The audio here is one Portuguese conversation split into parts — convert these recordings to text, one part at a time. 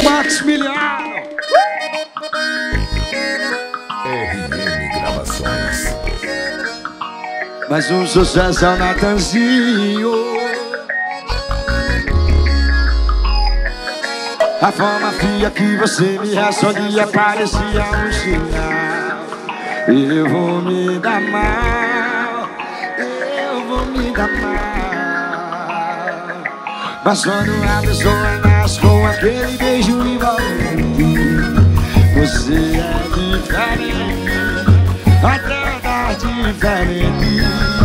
Maximiliano. RM Gravações. Mais um sucesso ao Natanzinho. A forma fria que você me respondia parecia um sinal. Eu vou me dar mal, eu vou me dar mal. Mas quando a pessoa nasce com aquele beijo envolvente, você é diferente, até tá diferente.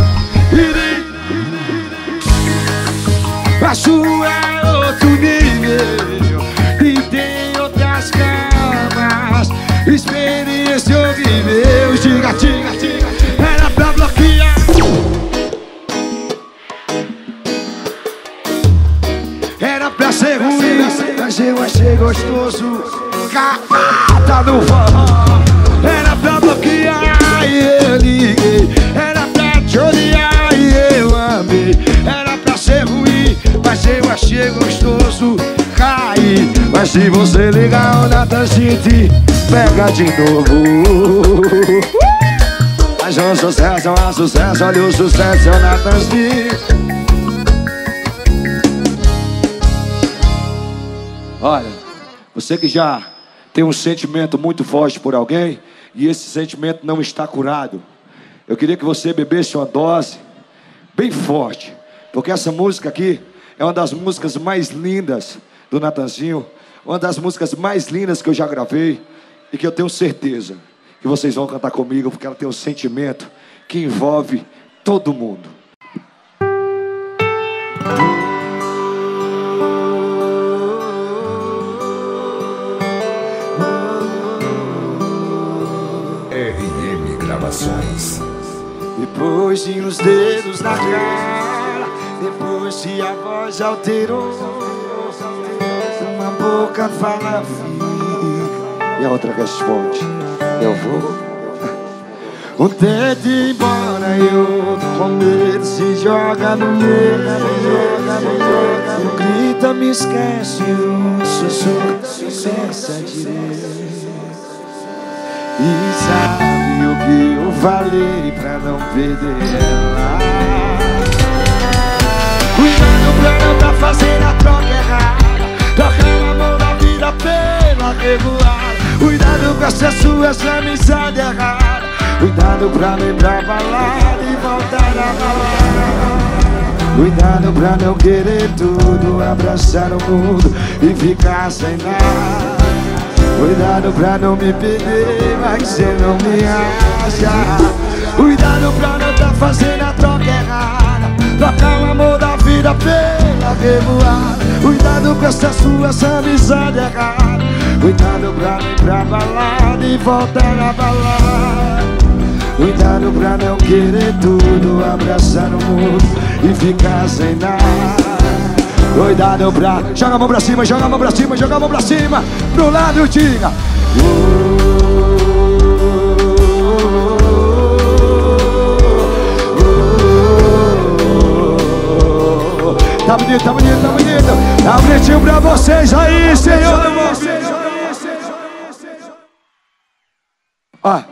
A sua é outro nível e tem outras camas. Experiência eu viveu, diga, diga, diga. Era pra bloquear, era pra ser ruim, mas eu achei gostoso. Cata no forró. Era pra bloquear e eu liguei. Era pra te odiar e eu amei. Era pra ser ruim, mas eu achei gostoso. Caí, mas se você ligar o Natan te pega de novo. Mas um sucesso, olha o sucesso, é o Natan. Olha, você que já tem um sentimento muito forte por alguém e esse sentimento não está curado, eu queria que você bebesse uma dose bem forte, porque essa música aqui é uma das músicas mais lindas do Natanzinho, uma das músicas mais lindas que eu já gravei e que eu tenho certeza que vocês vão cantar comigo, porque ela tem um sentimento que envolve todo mundo. RM Gravações. Depois de uns dedos na cara, depois que a voz alterou, uma boca fala fica e a outra responde, eu vou. Um tenta ir embora e outro com medo se joga no meio. Um grita, me esquece, um sussurra, pensa direito. E sabe o que eu falei pra não perder ela? Cuidado pra não tá fazendo a troca errada, trocando a mão da vida pela revoada. Cuidado com essas suas amizades erradas. Cuidado pra lembrar balada e voltar a balada. Cuidado pra não querer tudo, abraçar o mundo e ficar sem nada. Cuidado pra não me perder, mas você não me acha. Cuidado pra não tá fazendo a troca errada, trocar o amor da vida pela revoada. Cuidado com essas suas amizades erradas. Cuidado pra lembrar balada e voltar a balada. Cuidado pra não querer tudo, abraçar o mundo e ficar sem nada. Cuidado pra... Joga a mão pra cima, joga a mão pra cima, joga a mão pra cima. Pro lado, diga. Tá bonito, tá bonito, tá bonito. Tá bonitinho pra vocês aí, Senhor. Ó,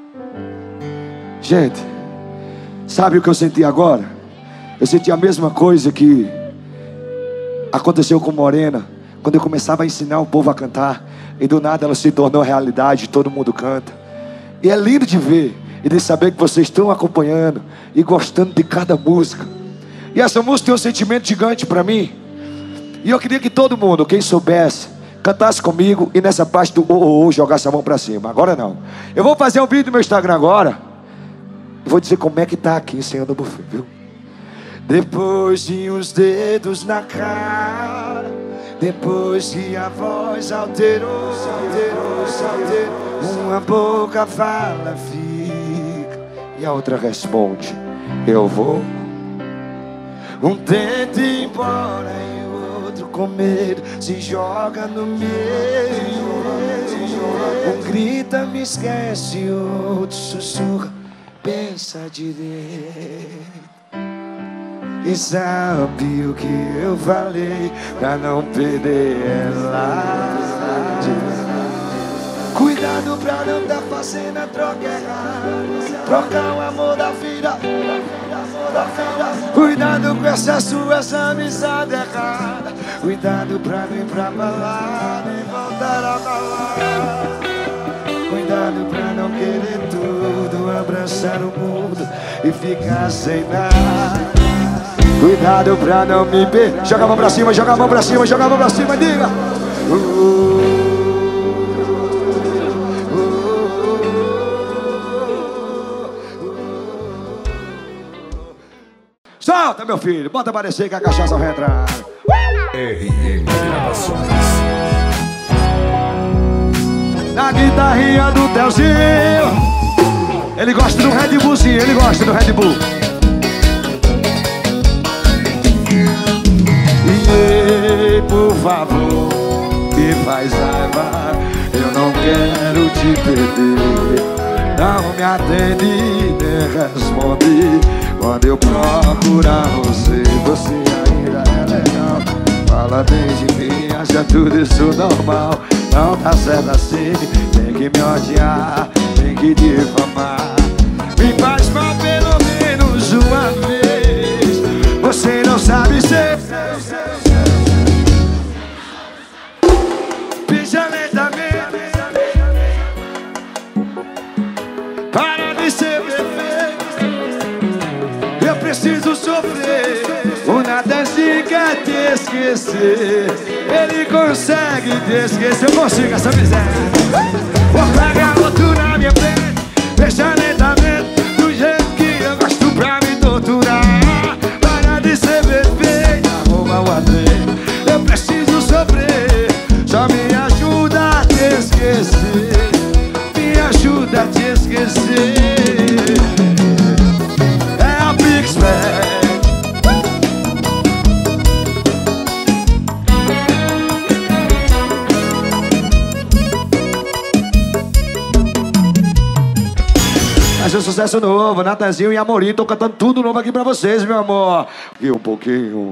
gente, sabe o que eu senti agora? Eu senti a mesma coisa que aconteceu com Morena, quando eu começava a ensinar o povo a cantar e do nada ela se tornou realidade, todo mundo canta. E é lindo de ver e de saber que vocês estão acompanhando e gostando de cada música. E essa música tem um sentimento gigante para mim. E eu queria que todo mundo, quem soubesse, cantasse comigo e nessa parte do jogasse a mão para cima. Agora não. Eu vou fazer um vídeo no meu Instagram agora e vou dizer como é que tá aqui ensinando o buffet, viu? Depois de uns dedos na cara, depois que a voz alterou, uma boca fala, fica, e a outra responde, eu vou. Um tenta ir embora e o outro com medo se joga no meio. Um grita, me esquece, o outro sussurra, pensa direito. E sabe o que eu falei pra não perder ela? pra não tá fazendo a troca errada. Trocar o amor da vida. Cuidado com essas suas amizades erradas. Cuidado pra não ir pra balada e voltar a balada. Cuidado pra não querer tudo, abraçar o mundo e ficar sem nada. Cuidado pra não me perder. Joga a mão pra cima, joga a mão pra cima, joga a mão pra cima, diga. Solta, meu filho, bota pra descer que a cachaça vai entrar. RM Gravações. Na guitarrinha do Telzinho. Ele gosta do Red Bullzinho, ele gosta do Red Bull. E por favor, me faz raiva. Eu não quero te perder. Não me atende nem responde. Quando eu procurar você, você ainda é legal. Fala bem de mim, acha tudo isso normal. Não tá certo assim, tem que me odiar, tem que difamar. Me faz mal pelo menos uma vez. Você não sabe ser. Pisa lentamente. Para de ser perfeito. Eu preciso sofrer. O Natanzinho quer te esquecer. Ele consegue te esquecer. Eu consigo essa miséria. Vou pegar outro na minha frente. Deixa lentamente. Do jeito que eu gosto pra me torturar. Para de ser perfeito. Arruma o atrito. Eu preciso sofrer. Só me ajuda a te esquecer. Me ajuda a te esquecer. É a Big Smack. Mas é sucesso novo, Natanzinho e Amorim. Tô cantando tudo novo aqui pra vocês, meu amor. E um pouquinho.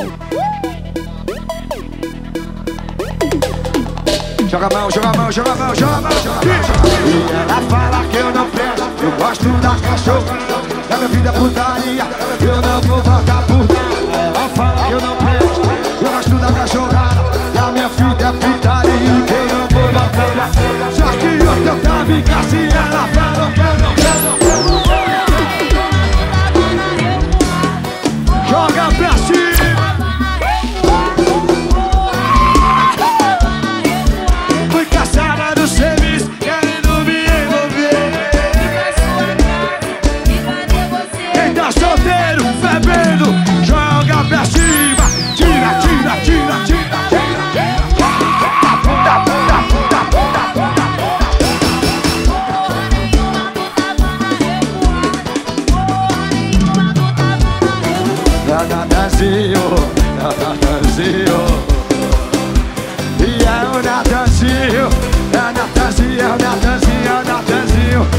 Joga a mão, joga a mão, joga a mão, joga a mão. E ela fala que eu não presto. Eu gosto da cachorra. Da minha vida putaria. Eu não vou voltar por nada. Ela fala que eu não presto. Eu gosto da cachorrada. Da minha vida putaria. Que eu não vou voltar. Só que eu tava em casa e ela fala que eu não quero. Joga pra cima. Fui caçada do serviço, querendo me envolver. Quem tá solteiro, bebendo, joga pra cima. Tira, tira, tira, tira, tira. Natanzinho, e é o Natanzinho, é o Natanzinho, é o Natanzinho, é o Natanzinho.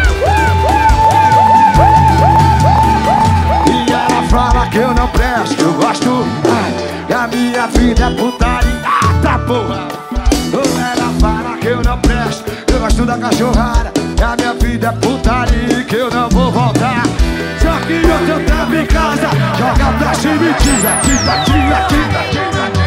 E ela fala que eu não presto, que eu gosto, que a minha vida é putaria, tá porra. Ou ela fala que eu não presto, que eu gosto da cachorrada, que a minha vida é putaria, que eu não vou voltar. Só que eu tava em casa, joga pra cima e tira, tira, tira, tira, tira.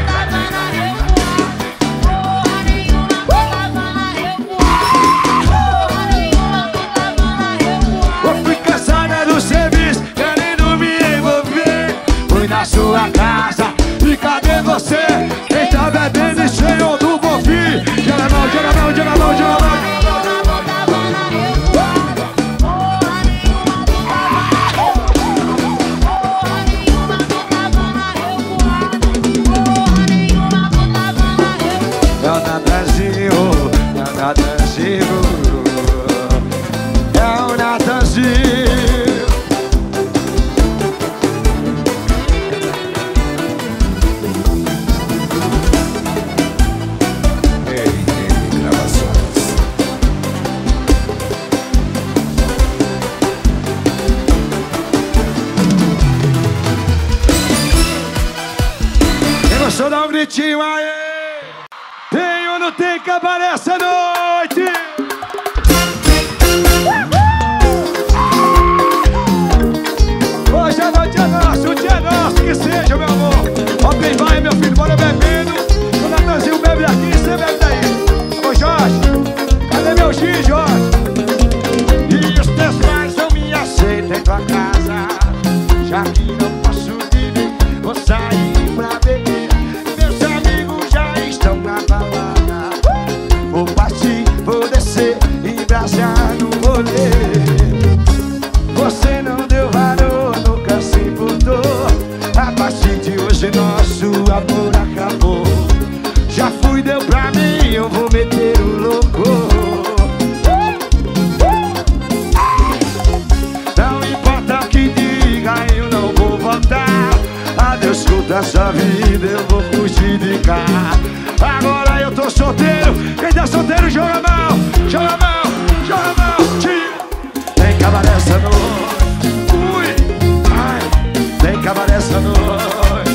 Eu fui cansada do serviço, querendo me envolver. Fui na sua casa, e cadê você? Quem tá bebendo e cheio do bofi? Joga a mão, joga a mão, joga a mão, joga a mão. É o Natanzinho. RM Gravações. Quem gostou, dá um gritinho aí. Tem ou não tem que aparece a noite? Quem tá solteiro, joga a mão, joga a mão, joga a mão. Tira. Tem cabaré essa noite. Ui, ai. Tem cabaré essa noite.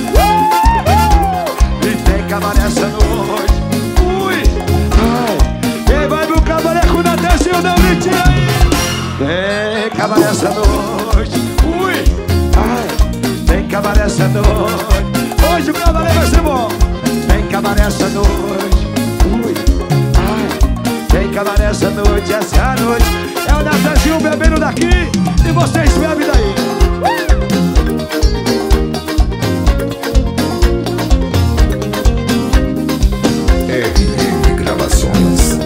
E tem cabaré essa noite. Ui, ai. Quem vai pro cabaré com o Natanzinho, não me tira aí. Tem cabaré essa noite. Ui, ai. Tem cabaré essa noite. Hoje o cabaré vai ser bom. Tem cabaré essa noite. Ui, ai. Tem cabaré essa noite. Essa é a noite. É o Natanzinho bebendo daqui e vocês bebem daí. RN Gravações.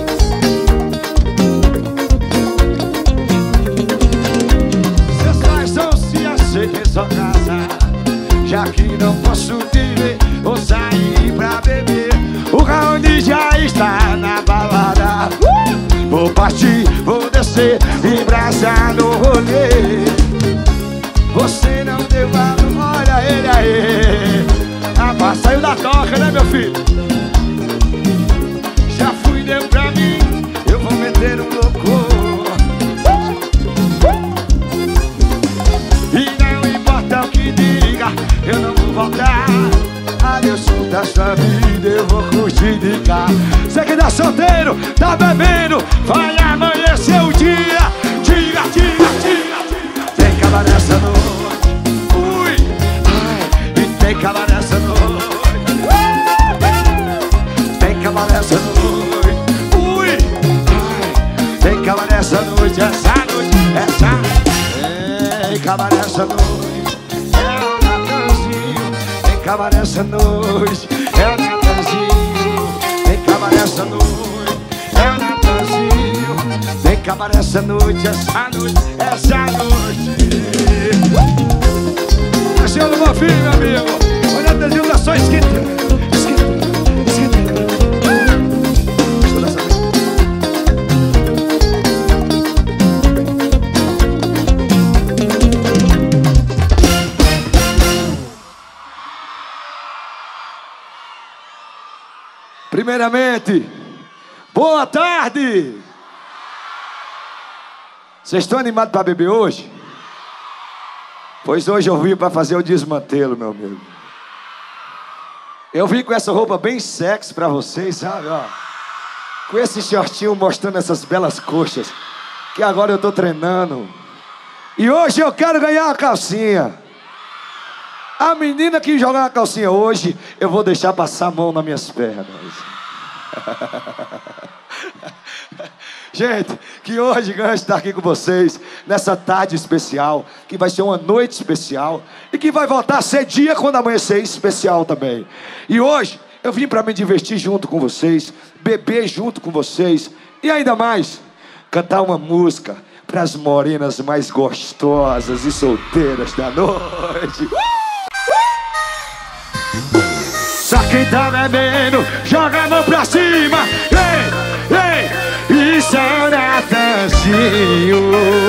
Seus pais são se aceitem sua casa. Já que não posso viver, vou sair pra beber. O Raoni já está na balada. Vou partir, vou descer, embraçar no rolê. Você não deu valor, olha ele aí. Rapaz, saiu da toca, né, meu filho? Já fui, deu pra mim, eu vou meter um louco. E não importa o que diga, eu não vou voltar. Adeus, da sua vida, eu vou curtir de cá. Você que tá solteiro, tá bebendo, vai amanhecer o dia. Diga, diga, diga. Tem cabaré essa noite. Ui, ai. E tem cabaré essa noite. Tem cabaré essa noite. Ui, ai. Tem cabaré essa noite, essa noite, essa. Tem cabaré essa noite. É o Natanzinho. Tem cabaré essa noite. É o Natanzinho. Tem cabaré essa noite. É o Natanzinho. Tem cabaré essa noite, essa noite, essa noite. Achei do meu filho, meu amigo. O Natanzinho tá só esquentando. Primeiramente, boa tarde! Vocês estão animados para beber hoje? Pois hoje eu vim para fazer o desmantelo, meu amigo. Eu vim com essa roupa bem sexy para vocês, sabe? Ó, com esse shortinho mostrando essas belas coxas, que agora eu tô treinando. E hoje eu quero ganhar uma calcinha. A menina que jogar uma calcinha hoje, eu vou deixar passar a mão nas minhas pernas. Gente, que hoje ganho estar aqui com vocês nessa tarde especial, que vai ser uma noite especial e que vai voltar a ser dia quando amanhecer especial também. E hoje eu vim para me divertir junto com vocês, beber junto com vocês e ainda mais cantar uma música para as morenas mais gostosas e solteiras da noite. Só quem tá bebendo, joga a mão pra cima. Ei, ei, isso é o Natanzinho.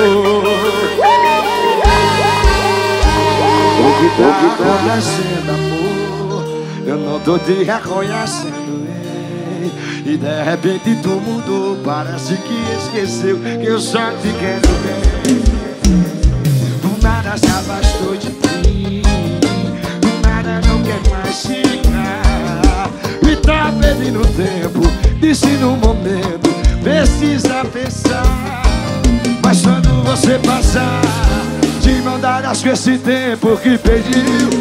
O que tá acontecendo, amor? Eu não tô te reconhecendo, ei. E de repente tu mudou, parece que esqueceu que eu só te quero bem. Do nada se afastou de mim, do nada não quer mais ficar. E tá perdendo tempo, disse no momento, precisa pensar. Mas quando você passar, de mão dadas com esse tempo que pediu,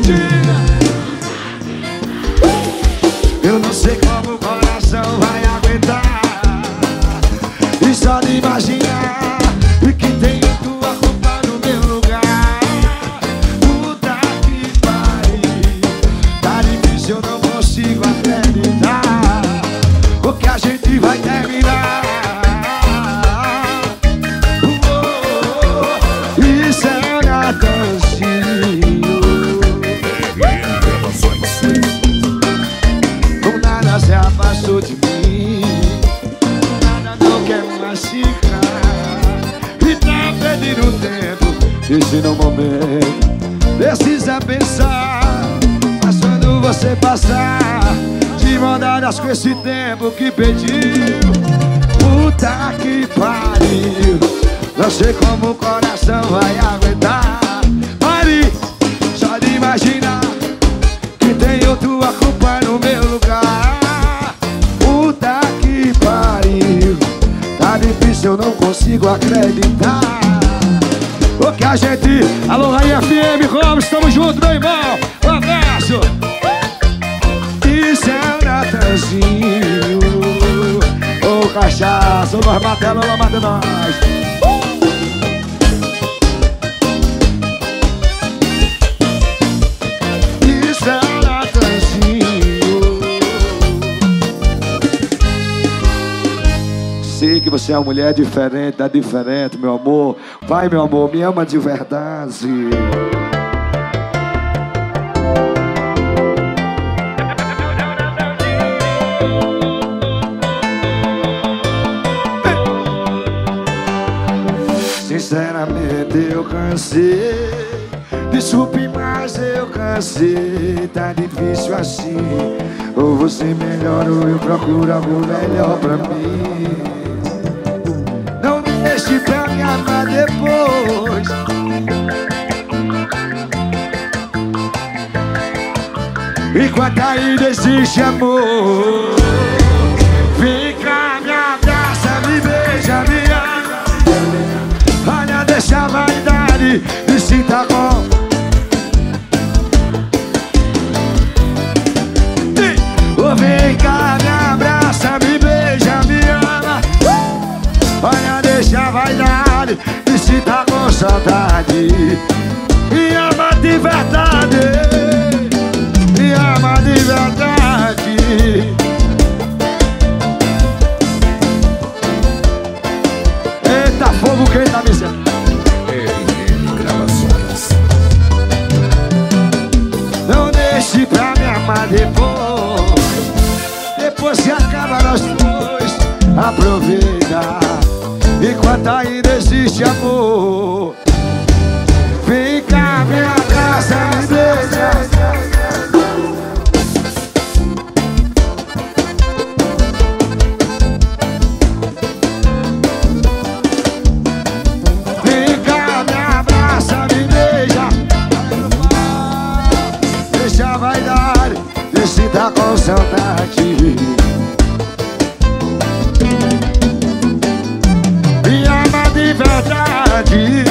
eu não sei como o coração vai aguentar. E só de imaginar que tenho tua roupa no meu lugar. Puta que pariu, tá difícil, eu não consigo acreditar. Porque a gente vai terminar. Isso é o Natanzinho. Do nada se afastou de mim, do nada não quer mais ficar. E tá perdendo tempo, e se no momento precisa pensar. Mas quando você passar, de incomodadas com esse tempo que pediu. Puta que pariu, não sei como o coração vai aguentar. Pare, só de imaginar que tem outro a culpa no meu lugar. Puta que pariu, tá difícil, eu não consigo acreditar. O que a gente... Alô, Rainha FM, Gomes, estamos juntos, meu irmão. Um abraço. Isso é o Natanzinho. Ô, cachaça, ô, nós matamos, ela mata nós. Isso é o Natanzinho. Sei que você é uma mulher diferente, tá diferente, meu amor. Pai, meu amor, me ama de verdade. Sinceramente eu cansei. Desculpe, mas eu cansei. Tá difícil assim. Ou você melhora ou eu procuro algo melhor pra mim. Não me deixe pra me amar depois. Enquanto ainda existe amor. Vem cá, me abraça, me beija, me ama. Olha, deixa a vaidade e sinta com. Vem cá, me abraça, me beija, me ama. Olha, deixa a vaidade e sinta com saudade. Me ama de verdade, me ama de verdade. Eita, fogo quem tá me dizendo. RN Gravações. Não deixe pra me amar depois. Depois se acaba nós dois. Aproveita enquanto ainda existe amor. Vem cá, me abraça, me beija. Vem cá, me abraça, me beija. Deixa a vaidade, deixa tá com saudade. Me ama de verdade.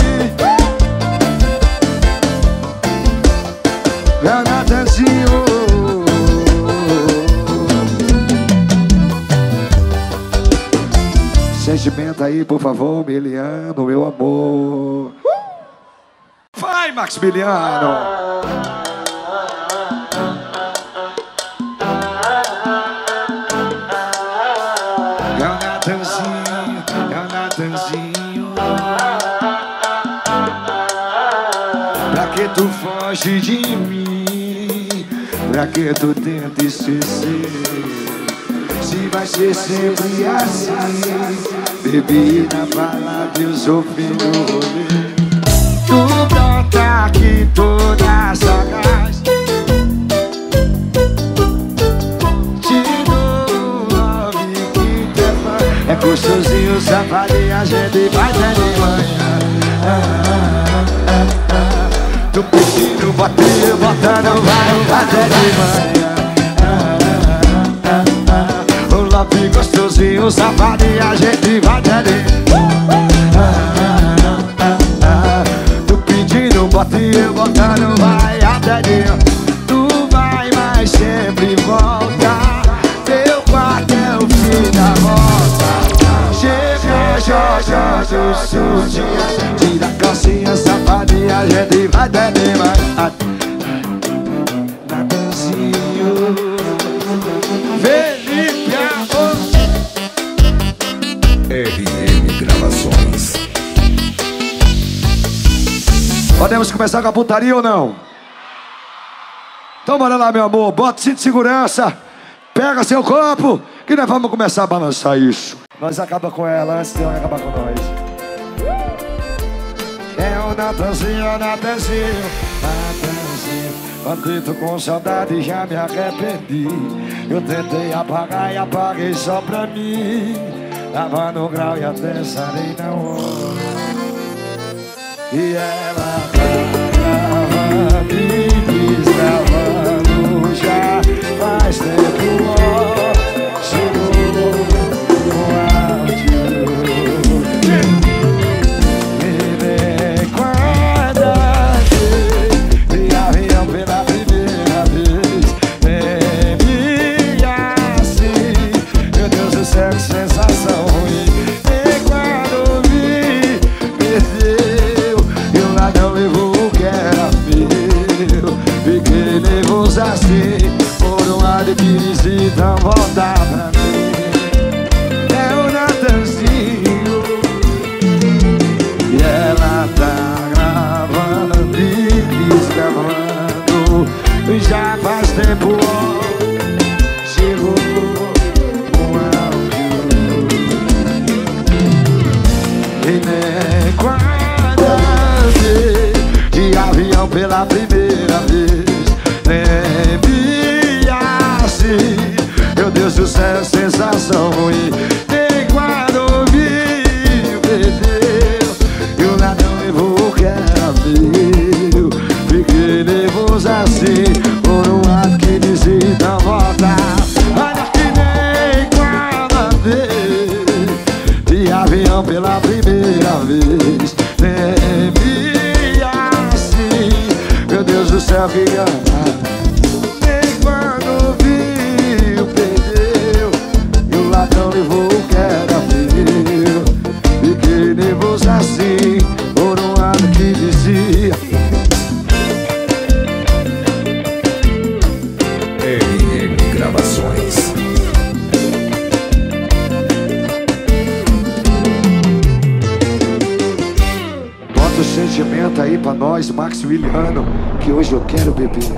Meu Natanzinho. Sentimento aí, por favor, Miliano, meu amor. Vai, Maximiliano. Pra que tu foge de mim? Pra que tu tenta esquecer? Se vai ser sempre assim. Bebi na balada e eu sofri no rolê. Tu brota aqui toda sagaz. Te dou love que te faz. É gostosinho, safado e a gente vai até de manhã. Tu pedindo, batendo, botando, vai até de manhã. O love gostosinho, safado e a gente vai até de tu pedindo, batendo, botando, vai até de tu vai, mas sempre volta. Teu quarto é o fim da volta. Chega, joga, sujinha. Tira a calcinha, safado e a gente vai até de manhã. Natanzinho, Felipe Amor. RN Gravações. Podemos começar com a putaria ou não? Então bora lá, meu amor. Bota o cinto de segurança. Pega seu copo, que nós vamos começar a balançar isso. Nós acaba com ela antes de ela acabar com nós. É o Natanzinho, Natanzinho, Natanzinho. Andei, tô com saudade e já me arrependi. Eu tentei apagar e apaguei só pra mim. Tava no grau e até sarei na hora. E ela tava me desgravando já faz tempo, ó. Chegou o áudio. Me recorda de avião pela primeira vez. Bebe assim, meu Deus do céu, que sensação ruim. E quando vi, perdeu, e o ladrão levou o que era meu. Fiquei nervoso assim, por um lado que disse então voltar pra mim. É o Natanzinho, e ela tá gravando e desgravando. Já faz tempo, ó, chegou um áudio. E nem quando de avião pela primeira vez. Nem vi assim, meu Deus do céu, sensação ruim. Nem quando vi, perdeu, e o ladrão levou o que era meu. Fiquei nervoso assim, por um lado que dizia então volta. Olha que nem quando vi, de avião pela primeira vez. Nem vi assim, meu Deus do céu, que gana. Nem quando viu, perdeu, e o ladrão levou o que era meu. Fiquei nervoso assim, por um lado que dizia. RN Gravações. Bota o sentimento aí pra nós, Maximiliano, que hoje eu quero beber.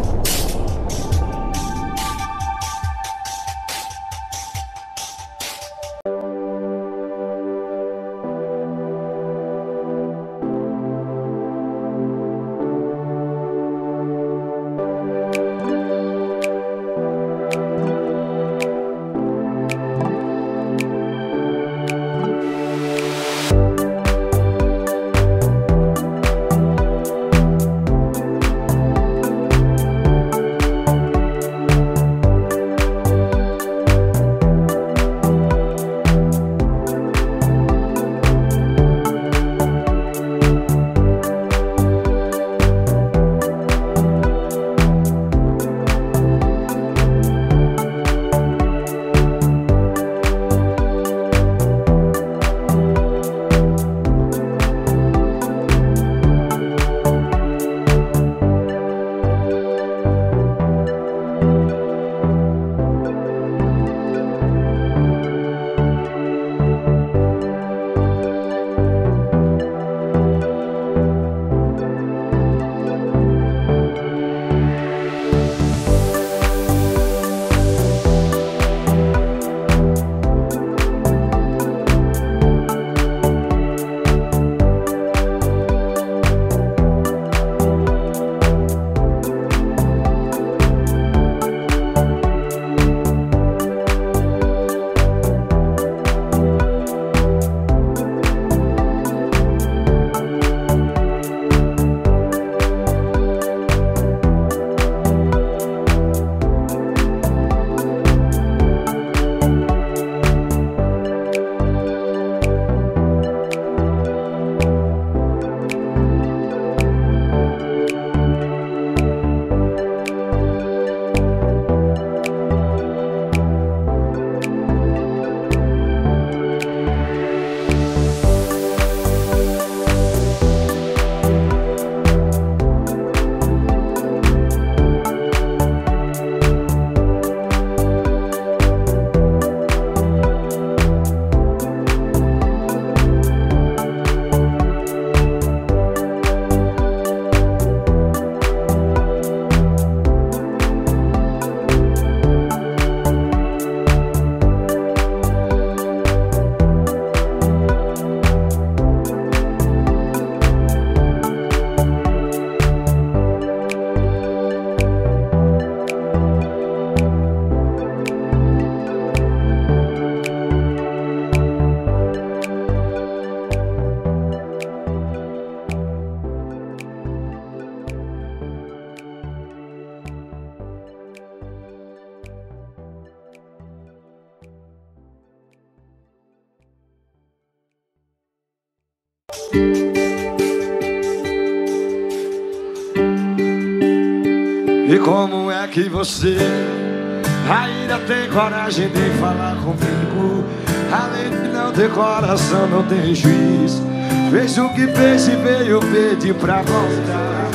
E como é que você ainda tem coragem de falar comigo? Além de não ter coração, não tem juiz. Fez o que fez e veio pedir pra voltar.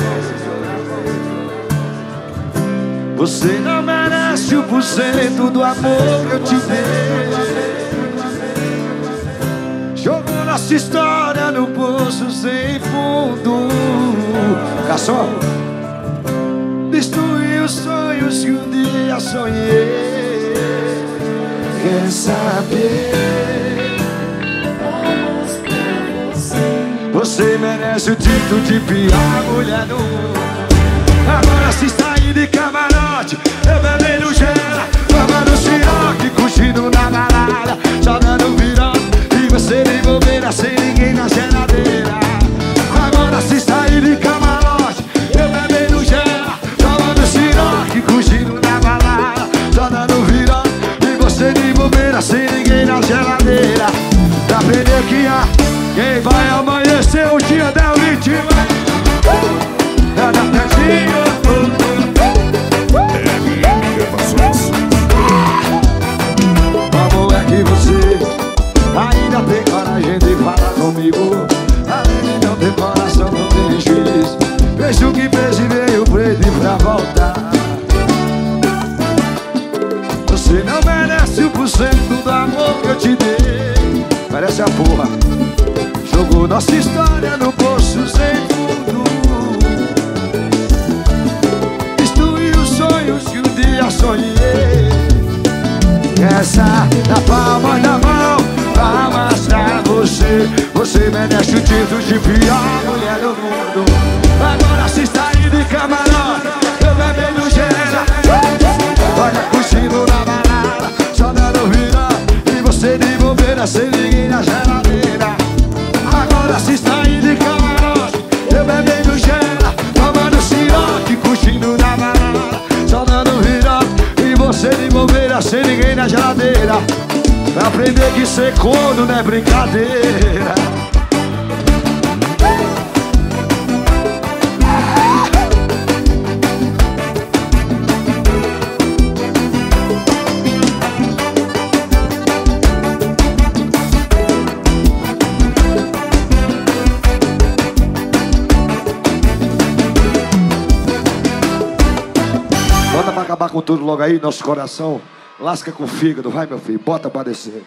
Você não merece 1% do amor que eu te dei. Jogou nossa história no poço sem fundo. Garçom, destruiu os sonhos que um dia sonhei. Quer saber? Você merece o título de pior mulher no mundo. Agora se sair de camarote, eu bebendo gela, tomando siroque, curtindo na balada, só dando virão e você de bobeira sem ninguém na geladeira. Agora se sair de camarote, eu bebendo gela, tomando siroque, curtindo na balada, só dando virão e você de bobeira sem ninguém na geladeira. Pra aprender que quem vai amanhecer o dia da vítima é da Tetinha. Como é que você ainda tem coragem de falar comigo? Além de não ter coração, não tem juiz. Fez o que fez e veio preto pra voltar. Você não merece 1% do amor que eu te dei. Merece a porra. Jogou nossa história no poço sem fundo. Destruiu os sonhos que um dia sonhei. Essa na palma da mão, palmas pra você. Você merece o título de pior mulher do mundo. Agora se sair de camarote, eu bebendo gela, olha curtindo na balada, só dando virão e você de bobeira sem ninguém na geladeira. Agora se sair de camarote, eu bebendo gela, tomando siroque, curtindo na balada, só dando virão e você de bobeira sem ninguém na geladeira. Pra aprender que ser corno não é brincadeira. Bota pra acabar com tudo logo aí, nosso coração lasca com o fígado, vai meu filho, bota pra descer.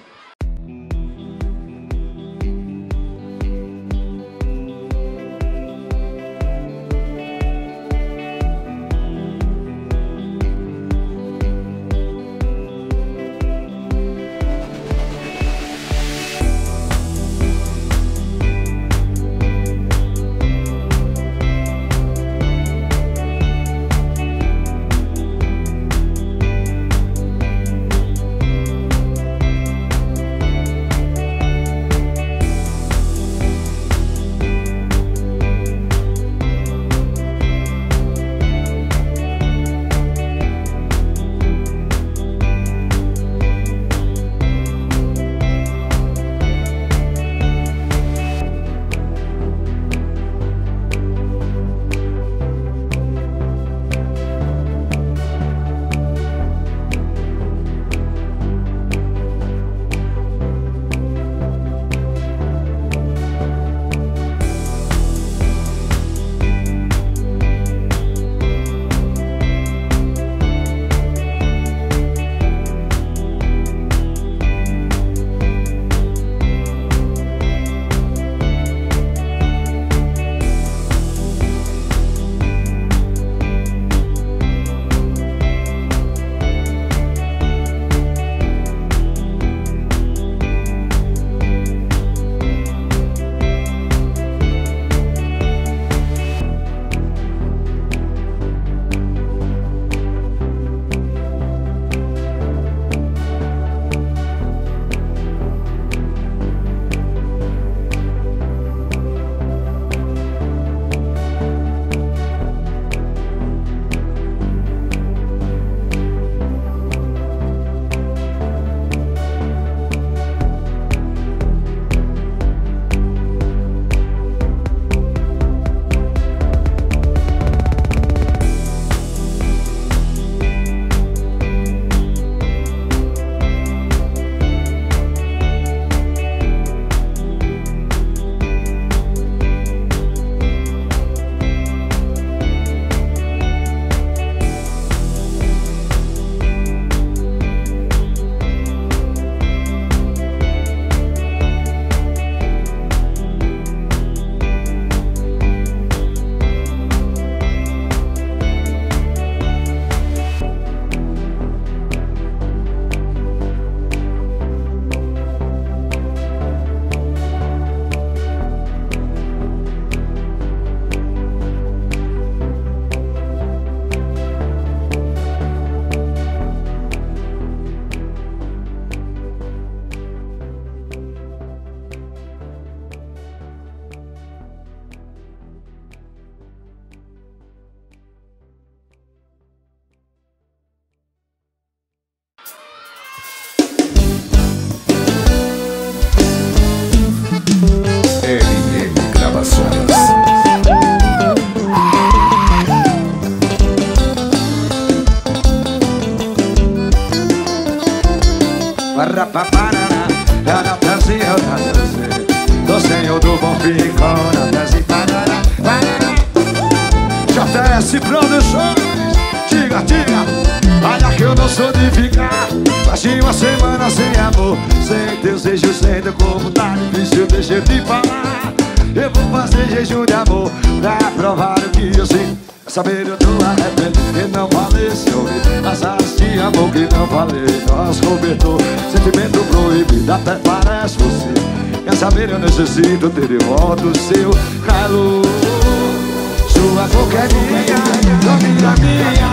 cansou de ficar quase uma semana sem amor, sem desejo, sem teu corpo tá difícil, deixa eu te falar. Eu vou fazer jejum de amor pra provar o que eu sinto. Saber eu tô arrependido que não falei seu ouvido, as alas de amor que não falei, nós cobertor, sentimento proibido, até parece você. Quer saber, eu necessito ter de volta o seu calor. Sua boca é minha, domina minha.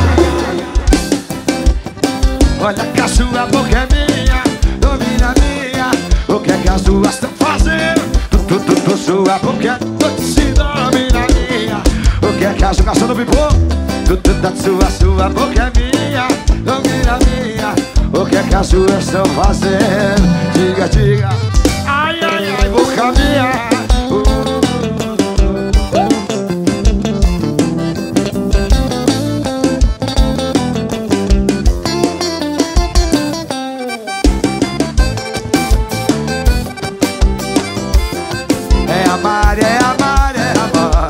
Olha que a sua boca é minha, domina minha. O que é que as duas estão fazendo? Sua boca é se domina minha. O que é que as garçom do pipô? Sua boca é minha, domina minha. O que é que as duas estão fazendo? Diga, diga. Ai, ai, ai, boca minha. É amar, é amar, é amar.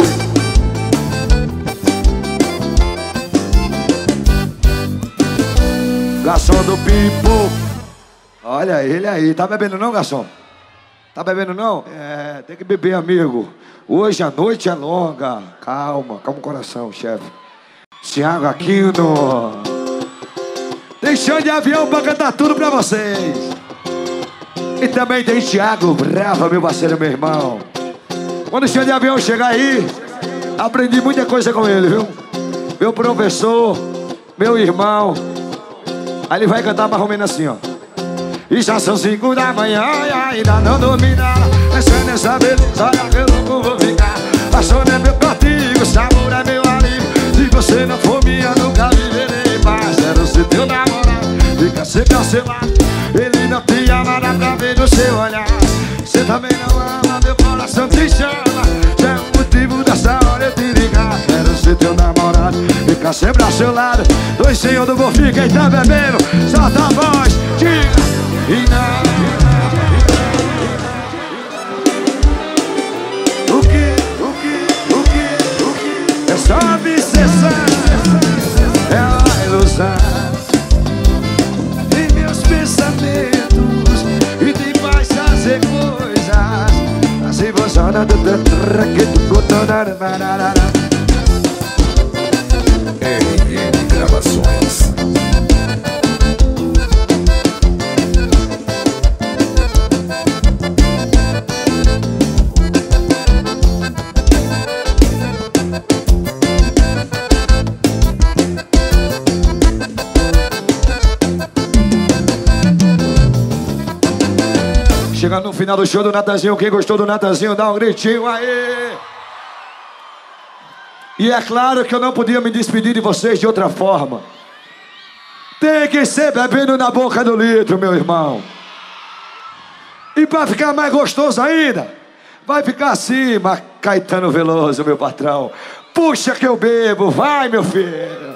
Garçom do pipo. Olha ele aí, tá bebendo não, garçom? Tá bebendo não? É, tem que beber, amigo. Hoje a noite é longa. Calma, calma o coração, chefe. Thiago Aquino. Tem chão de avião pra cantar tudo pra vocês. E também tem Thiago Brava, meu parceiro, meu irmão. Quando o chão de avião chegar aí, aprendi muita coisa com ele, viu? Meu professor, meu irmão. Aí ele vai cantar mais ou menos assim, ó. E já são 5 da manhã e ainda não dormi nada. Pensando nessa beleza, olha que eu não vou ficar. A sono é meu castigo, o sabor é meu alívio. Se você não for minha, nunca viverei mais. Quero ser teu namorado, fica sempre ao seu lado. Ele não te ama, dá pra ver no seu olhar. Você também não ama, meu coração te chama. Já é o motivo dessa hora eu te ligar. Quero ser teu namorado, fica sempre ao seu lado. Dois senhor do golfinho, quem tá bebendo, solta a voz, diga. E não, o que é só obsessão, é uma ilusão em meus pensamentos e te faz fazer coisas assim você não RN Gravações. Chegando no final do show do Natanzinho, quem gostou do Natanzinho, dá um gritinho aí. E é claro que eu não podia me despedir de vocês de outra forma. Tem que ser bebendo na boca do litro, meu irmão. E pra ficar mais gostoso ainda, vai ficar assim, Caetano Veloso, meu patrão. Puxa que eu bebo, vai, meu filho.